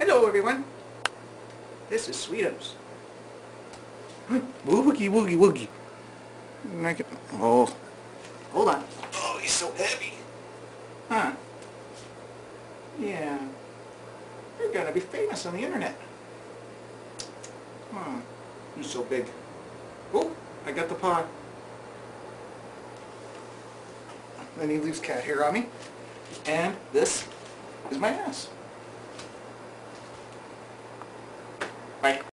Hello everyone, this is Sweetos. Woogie woogie woogie. Oh, hold on. Oh, he's so heavy. Huh. Yeah. You're gonna be famous on the internet. Huh. He's so big. Oh, I got the paw. Then he leaves cat hair on me. And this is my ass. Bye.